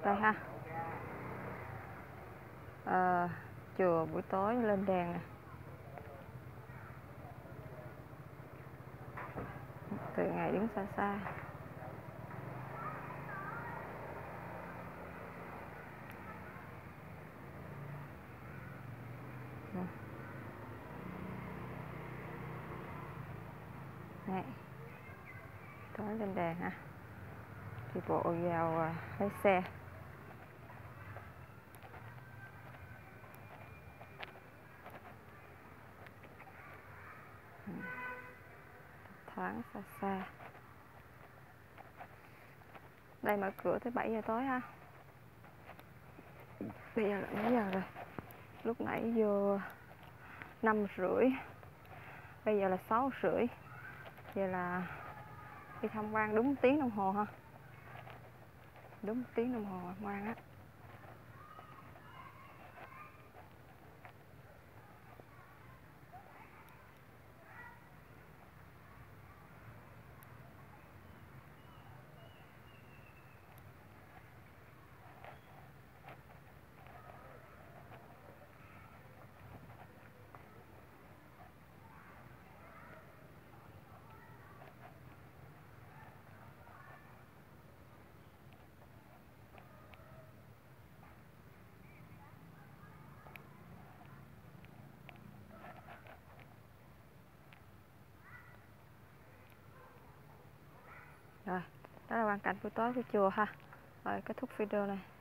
Đây ha. Chùa buổi tối lên đèn nè. Từ ngày đứng xa xa. Này, tối lên đèn ha. Đi bộ vào lấy xe. Thoáng xa xa. Đây mở cửa tới 7 giờ tối ha. Bây giờ là mấy giờ rồi? Lúc nãy vô 5:30. Bây giờ là 6:30. Vậy là đi tham quan đúng tiếng đồng hồ ha. Đúng tiếng đồng hồ tham quan á. Rồi, đó là quang cảnh buổi tối của chùa ha. Rồi kết thúc video này.